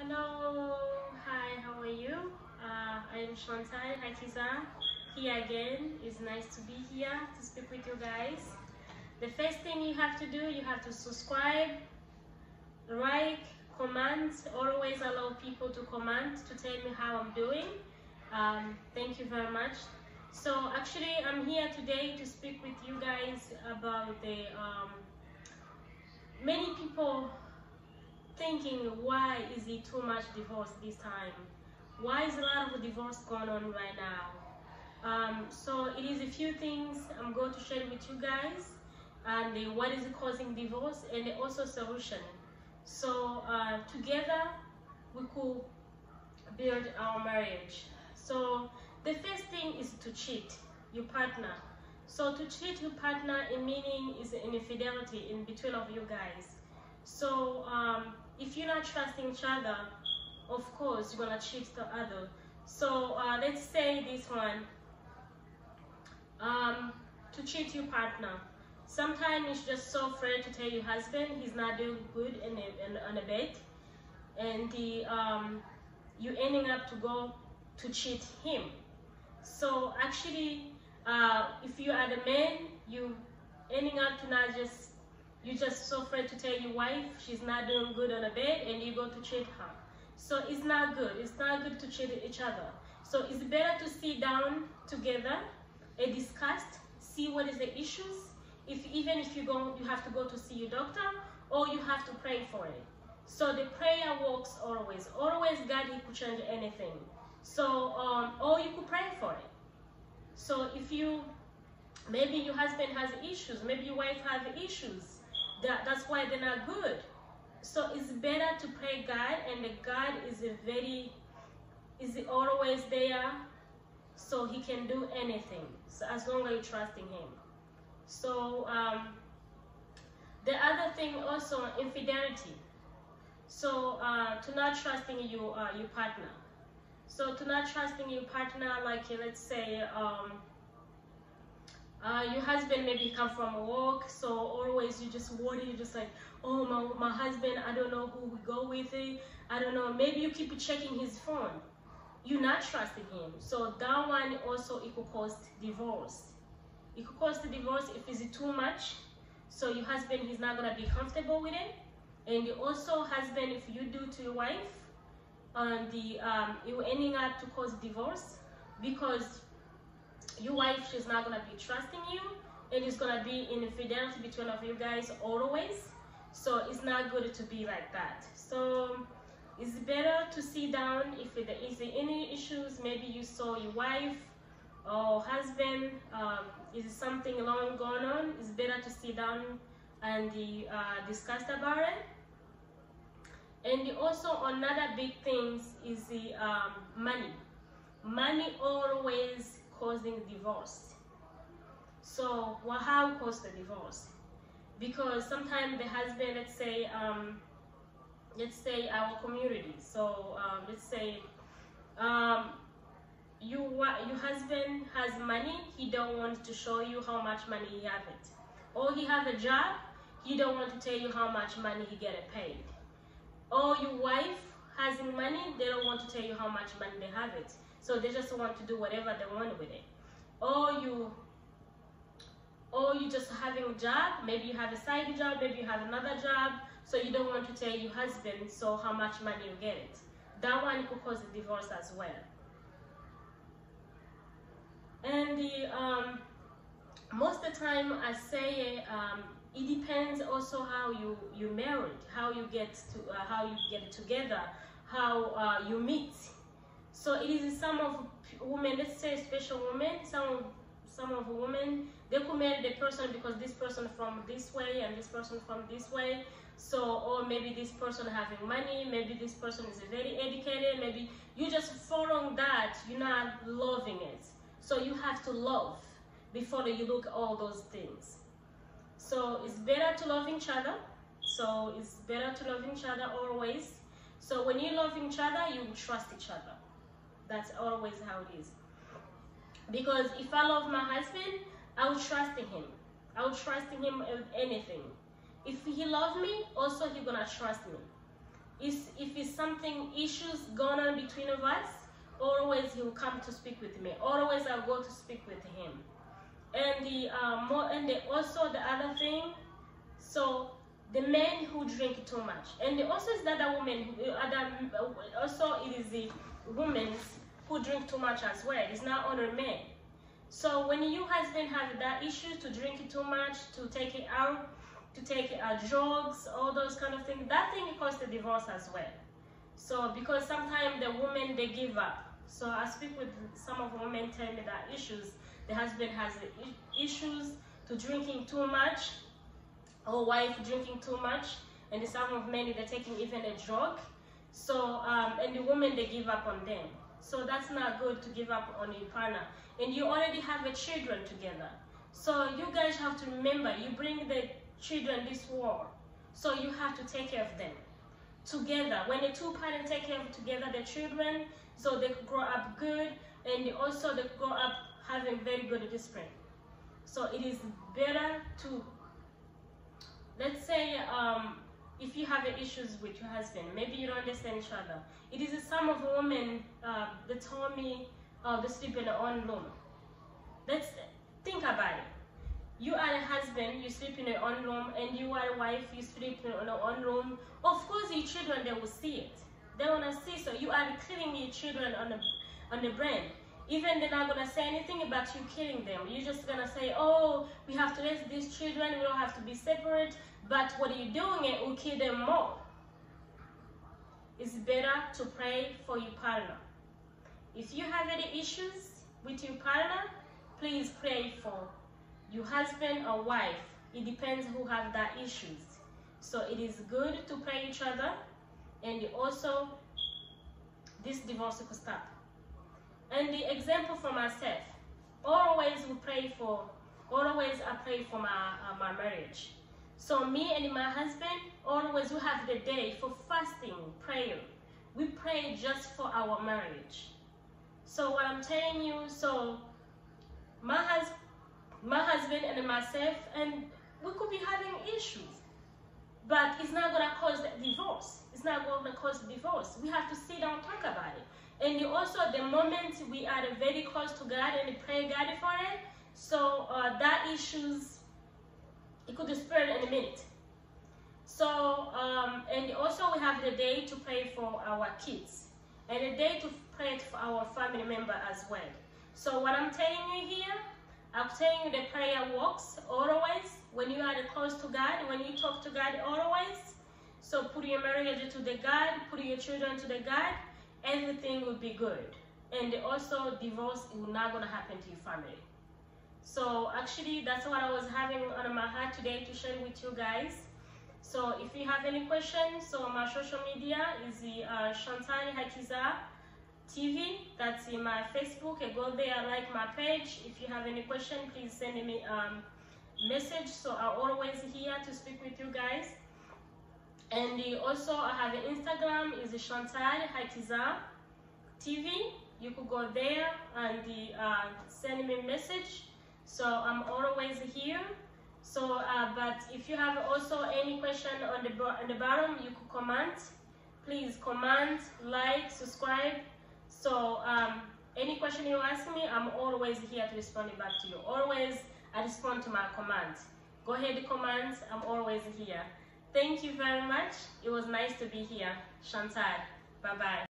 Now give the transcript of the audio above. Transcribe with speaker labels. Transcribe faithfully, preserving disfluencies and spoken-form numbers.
Speaker 1: Hello, hi, how are you? Uh, I am Chantal, Hakiza, here again. It's nice to be here to speak with you guys. The first thing you have to do, you have to subscribe, like, comment. Always allow people to comment to tell me how I'm doing. Um, thank you very much. So actually, I'm here today to speak with you guys about the um, many people thinking, why is it too much divorce this time? Why is a lot of divorce going on right now? Um, so it is a few things I'm going to share with you guys, and uh, what is causing divorce, and also solution. So uh, together we could build our marriage. So the first thing is to cheat your partner. So to cheat your partner, in meaning is an infidelity in between of you guys. So um, if you're not trusting each other, of course you're gonna cheat the other. So uh, let's say this one, um, to cheat your partner. Sometimes you're just so afraid to tell your husband he's not doing good in a, in, on a bed, and the um, you're ending up to go to cheat him. So actually, uh, if you are the man, you ending up to not just you're just so afraid to tell your wife she's not doing good on the bed, and you go to cheat her. So it's not good. It's not good to cheat each other. So it's better to sit down together and discuss, see what is the issues. If even if you go, you have to go to see your doctor, or you have to pray for it. So the prayer works always. Always God, He could change anything. So um, or you could pray for it. So if you, maybe your husband has issues, maybe your wife has issues. That, that's why they're not good. So it's better to pray God, and the God is a very, is always there, so He can do anything. So as long as you're trusting Him. So um, the other thing also, infidelity. So uh, to not trusting you, uh, your partner. So to not trusting your partner, like let's say. Um, Uh, your husband maybe come from work, so always you just worry, you're just like, oh, my, my husband, I don't know who we go with it, I don't know, maybe you keep checking his phone, you're not trusting him. So that one also, it could cause divorce. It could cause the divorce if it's too much, so your husband, he's not going to be comfortable with it. And you also, husband, if you do to your wife, and the um, you're ending up to cause divorce, because your wife, she's not gonna be trusting you, and it's gonna be infidelity between of you guys always. So it's not good to be like that. So it's better to sit down. If there is any issues, maybe you saw your wife or husband, um, is something long going on, it's better to sit down and uh, discuss about it. And also another big thing is the um, money. Money always causing divorce. So well, how cause the divorce? Because sometimes the husband, let's say, um, let's say our community. So um, let's say um, you your husband has money. He don't want to show you how much money he have it, or he have a job. He don't want to tell you how much money he get paid. Or your wife has money. They don't want to tell you how much money they have it. So they just want to do whatever they want with it. Or you, or you just having a job. Maybe you have a side job. Maybe you have another job. So you don't want to tell your husband so how much money you get it. That one could cause a divorce as well. And the um, most of the time I say um, it depends also how you you married, how you get to uh, how you get together, how uh, you meet. So it is some of women, let's say special women, some some of women, they could marry the person because this person from this way and this person from this way. So, or maybe this person having money, maybe this person is very educated, maybe you just following that, you're not loving it. So you have to love before you look at all those things. So it's better to love each other. So it's better to love each other always. So when you love each other, you trust each other. That's always how it is. Because if I love my husband, I will trust in him. I will trust in him with anything. If he loves me, also he's gonna trust me. Is if it's something issues going on between of us, always he will come to speak with me. Always I'll go to speak with him. And the uh, more and the, also the other thing, so the men who drink too much, and also is the other women who other also it is the women who drink too much as well. It's not only men. So when you husband have that issue to drink it too much, to take it out, to take uh, drugs, all those kind of things, that thing causes the divorce as well. So because sometimes the women, they give up. So I speak with some of the women, tell me that issues, the husband has issues to drinking too much, or wife drinking too much, and some of men, they're taking even a drug. So um, and the women, they give up on them. So that's not good to give up on your partner. And you already have a children together. So you guys have to remember, you bring the children this world. So you have to take care of them together. When the two parents take care of together the children, so they could grow up good, and also they grow up having very good discipline. So it is better to, let's say, um, if you have issues with your husband, maybe you don't understand each other. It is some of women uh, that told me uh, they sleep in their own room. Let's think about it. You are a husband, you sleep in your own room, and you are a wife, you sleep in your own room. Of course, your children, they will see it. They want to see, so you are killing your children on the, on the brain. Even they're not going to say anything about you killing them. You're just going to say, oh, we have to raise these children, we don't have to be separate. But what you're doing, it will kill them more. It's better to pray for your partner. If you have any issues with your partner, please pray for your husband or wife. It depends who have that issues. So it is good to pray each other, and also this divorce could stop. And the example for myself, always we pray for, always I pray for my, uh, my marriage. So me and my husband, always we have the day for fasting, prayer. We pray just for our marriage. So what I'm telling you, so my, hus my husband and myself, and we could be having issues, but it's not gonna cause the divorce. It's not gonna cause divorce. We have to sit down and talk about it. And also the moment we are very close to God and pray God for it, so uh, that issues, it could spread in a minute. So, um, and also we have the day to pray for our kids, and a day to pray for our family member as well. So what I'm telling you here, I'm telling you the prayer works always. When you are close to God, when you talk to God always, so put your marriage to the God, put your children to the God, everything will be good. And also divorce is not going to happen to your family. So actually that's what I was having on my heart today to share with you guys. So if you have any questions, so my social media is the uh, Chantal Hakiza T V. That's in my Facebook. I go there, like my page. If you have any question, please send me a um, message. So I'm always here to speak with you guys. And the, also I have an Instagram, is the Chantal Hakiza T V. You could go there and the, uh, send me a message. So I'm always here. So, uh, but if you have also any question on the, on the bottom, you could comment. Please comment, like, subscribe. So um, any question you ask me, I'm always here to respond back to you. Always I respond to my comments. Go ahead and comment, I'm always here. Thank you very much. It was nice to be here. Chantal, bye-bye.